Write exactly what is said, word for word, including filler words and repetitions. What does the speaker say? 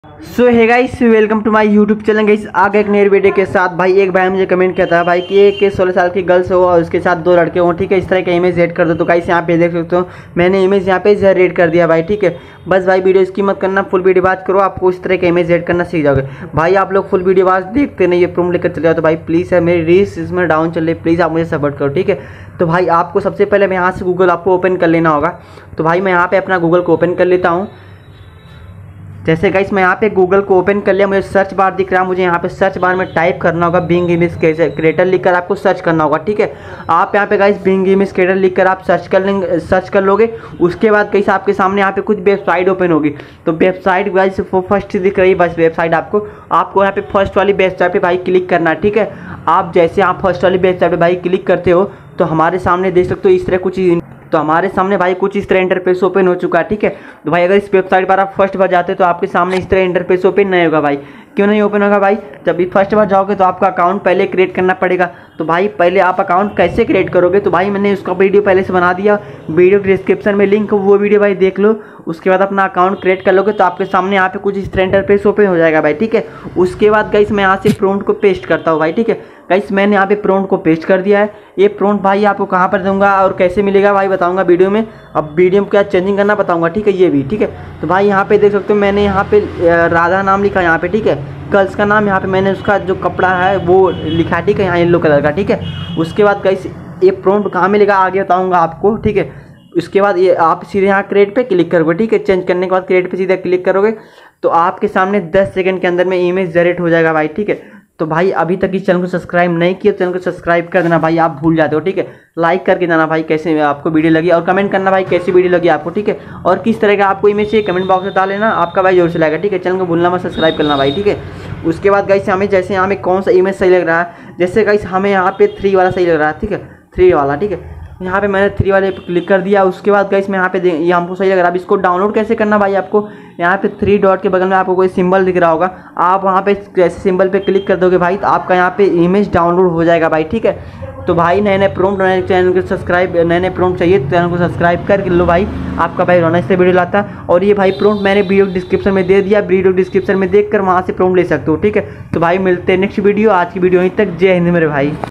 So hi guys, welcome to my YouTube channel guys. आगे एक नए वीडियो के साथ भाई एक भाई मुझे कमेंट किया था भाई कि एक सोलह साल की गर्ल्स हो और उसके साथ दो लड़के हो, ठीक है, इस तरह का इमेज ऐड कर दो। तो गाइस यहाँ पे देख सकते हो मैंने इमेज यहाँ पे जनरेट कर दिया भाई, ठीक है। बस भाई वीडियो इसकी मत करना, फुल वीडियो बात करो, आपको इस तरह का इमेज ऐड करना सीख जाओगे भाई। आप लोग फुल वीडियो बात देखते नहीं, ये प्रूम लेकर चले जाओ तो भाई प्लीज़ है, मेरी रील्स इसमें डाउन चल रही है, प्लीज़ आप मुझे सपोर्ट करो, ठीक है। तो भाई आपको सबसे पहले मैं यहाँ से गूगल आपको ओपन कर लेना होगा। तो भाई मैं यहाँ पे अपना गूगल को ओपन कर लेता हूँ। जैसे गाइस मैं यहाँ पे गूगल को ओपन कर लिया, मुझे सर्च बार दिख रहा है, मुझे यहाँ पे सर्च बार में टाइप करना होगा बिंग इमेज क्रिएटर लिखकर आपको सर्च करना होगा, ठीक है। आप यहाँ पे गाइस बिंग इमेज क्रिएटर लिखकर आप सर्च कर लेंगे, सर्च कर लोगे। उसके बाद गाइस आपके सामने यहाँ पे कुछ वेबसाइट ओपन होगी। तो वेबसाइट गाइस फर्स्ट दिख रही है, बस वेबसाइट आपको आपको यहाँ पे फर्स्ट वाली वेबसाइट पे भाई क्लिक करना है, ठीक है। आप जैसे आप फर्स्ट वाली वेबसाइट पे भाई क्लिक करते हो तो हमारे सामने देख सकते हो इस तरह कुछ तो हमारे सामने भाई कुछ इस तरह इंटरफेस ओपन हो चुका है, ठीक है। तो भाई अगर इस वेबसाइट पर आप फर्स्ट बार जाते हो तो आपके सामने इस तरह इंटरफेस ओपन नहीं होगा भाई। क्यों नहीं ओपन होगा भाई? जब भी फर्स्ट बार जाओगे तो आपका अकाउंट पहले क्रिएट करना पड़ेगा। तो भाई पहले आप अकाउंट कैसे क्रिएट करोगे? तो भाई मैंने उसका वीडियो पहले से बना दिया, वीडियो डिस्क्रिप्शन में लिंक, वो वीडियो भाई देख लो। उसके बाद अपना अकाउंट क्रिएट कर लोगे तो आपके सामने यहाँ पे कुछ इस तरह इंटरफेस ओपन हो जाएगा भाई, ठीक है। उसके बाद गाइस मैं यहाँ से प्रॉम्प्ट को पेस्ट करता हूँ भाई, ठीक है। गाइस मैंने यहाँ पे प्रॉम्प्ट को पेस्ट कर दिया है। ये प्रॉम्प्ट भाई आपको कहाँ पर दूंगा और कैसे मिलेगा भाई बताऊंगा वीडियो में। अब वीडियो में क्या चेंजिंग करना बताऊंगा, ठीक है, ये भी, ठीक है। तो भाई यहाँ पे देख सकते हो मैंने यहाँ पे राधा नाम लिखा यहाँ पे, ठीक है। गर्ल्स का नाम यहाँ पे मैंने उसका जो कपड़ा है वो लिखा, ठीक है, यहाँ येलो कलर का, ठीक है। उसके बाद गाइस ये प्रॉम्प्ट कहाँ मिलेगा आगे बताऊँगा आपको, ठीक है। उसके बाद ये आप सीधे यहाँ क्रिएट पे क्लिक करोगे, ठीक है। चेंज करने के बाद क्रिएट पे सीधे क्लिक करोगे तो आपके सामने दस सेकंड के अंदर में इमेज जनरेट हो जाएगा भाई, ठीक है। तो भाई अभी तक इस चैनल को सब्सक्राइब नहीं किया, चैनल को सब्सक्राइब कर देना भाई, आप भूल जाते हो, ठीक है। लाइक करके जाना भाई कैसे आपको वीडियो लगी, और कमेंट करना भाई कैसी वीडियो लगी आपको, ठीक है। और किस तरह का आपको इमेज चाहिए कमेंट बॉक्स में डाल लेना, आपका भाई जोर से लाएगा, ठीक है। चैनल को भूलना मत सब्सक्राइब करना भाई, ठीक है। उसके बाद गाइस हमें जैसे यहाँ में कौन सा इमेज सही लग रहा है, जैसे गाइस हमें यहाँ पे थ्री वाला सही लग रहा है, ठीक है, थ्री वाला, ठीक है। यहाँ पे मैंने थ्री वाले पे क्लिक कर दिया। उसके बाद गाइस मैं यहाँ पे ये हमको सही लग रहा है। अब इसको डाउनलोड कैसे करना भाई, आपको यहाँ पे थ्री डॉट के बगल में आपको कोई सिंबल दिख रहा होगा, आप वहाँ पे ऐसे सिंबल पे क्लिक कर दोगे भाई तो आपका यहाँ पे इमेज डाउनलोड हो जाएगा भाई, ठीक है। तो भाई नए नए प्रॉम्प्ट, नए चैनल को सब्सक्राइब, नए नए प्रॉम्प्ट चाहिए चैनल को सब्सक्राइब कर लो भाई, आपका भाई रोना से वीडियो लाता। और ये भाई प्रॉम्प्ट मैंने वीडियो डिस्क्रिप्शन में दे दिया, वीडियो डिस्क्रिप्शन में देख कर वहाँ से प्रॉम्प्ट ले सकते हो, ठीक है। तो भाई मिलते हैं नेक्स्ट वीडियो। आज की वीडियो यहीं तक। जय हिंद मेरे भाई।